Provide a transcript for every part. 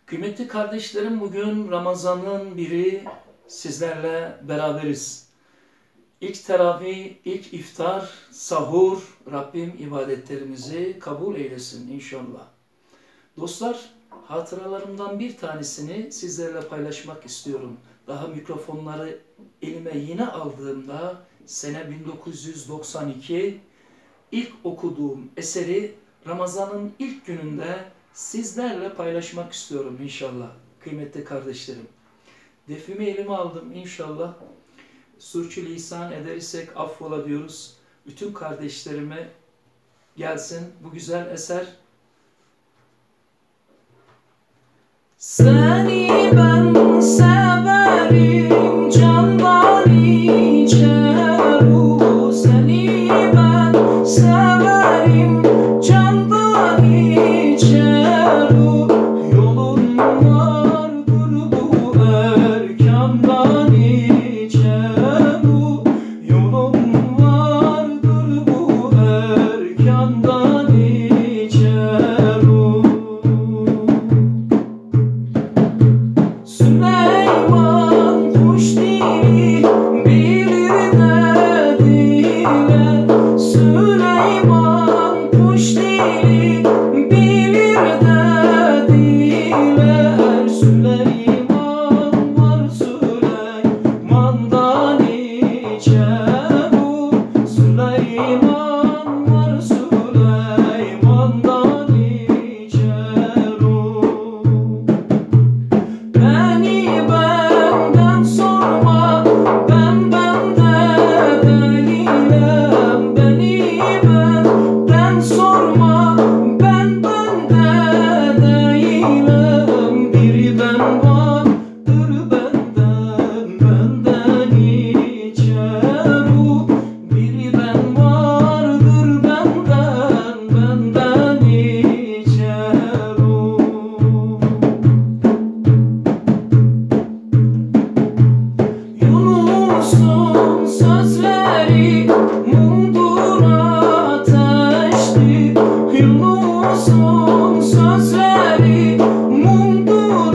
Kıymetli kardeşlerim, bugün Ramazan'ın biri, sizlerle beraberiz. İlk teravih, ilk iftar, sahur, Rabbim ibadetlerimizi kabul eylesin inşallah. Dostlar, hatıralarımdan bir tanesini sizlerle paylaşmak istiyorum. Daha mikrofonları elime yeni aldığımda sene 1992, ilk okuduğum eseri Ramazan'ın ilk gününde sizlerle paylaşmak istiyorum inşallah kıymetli kardeşlerim. Defimi elime aldım inşallah. Sürçülisan edersek affola diyoruz. Bütün kardeşlerime gelsin bu güzel eser. Seni ben severim candan içer bu, seni ben severim candan içer bu, yolun vardır bu erkandan içer bu, yolun vardır bu erkandan içer bu. Süleyman kuş dili bilir dediler, Süleyman kuş dili bilir dediler, Süleyman var Süleyman'dan içer bu, Süleyman var Süleyman'dan içer o. Beni benden sorma, ben bende değilim. Beni benden sorma, ben bende değilim. Bir ben vardır benden içer o. Bir ben vardır benden içer o. Yunus'un sözleri mumdur ateştir, Yunus'un sözleri mumdur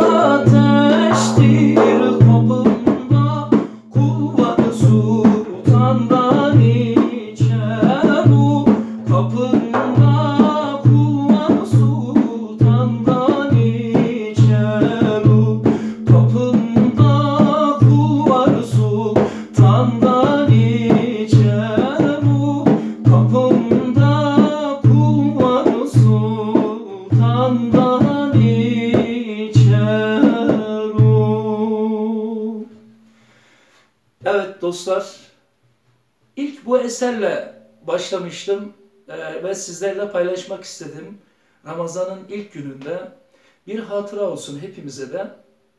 ateştir, kapında kul var sultandan içer bu, kapında kul var sultandan içer bu, kapında kul var sultandan içer bu, kapında kul var sultandan içer o. Evet dostlar, ilk bu eserle başlamıştım ve sizlerle paylaşmak istedim. Ramazan'ın ilk gününde bir hatıra olsun hepimize de.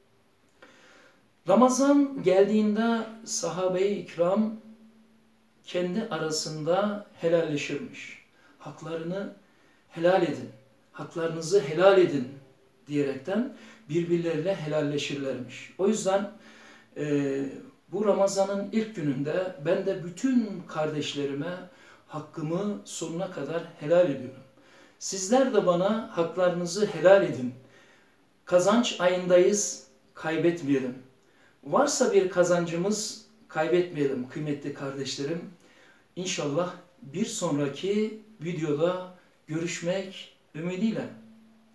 Ramazan geldiğinde sahabe-i ikram kendi arasında helalleşirmiş. Haklarını helal edin, haklarınızı helal edin diyerekten birbirleriyle helalleşirlermiş. O yüzden bu Ramazan'ın ilk gününde ben de bütün kardeşlerime hakkımı sonuna kadar helal ediyorum. Sizler de bana haklarınızı helal edin. Kazanç ayındayız, kaybetmeyelim. Varsa bir kazancımız, kaybetmeyelim kıymetli kardeşlerim. İnşallah bir sonraki videoda görüşmek ümidiyle.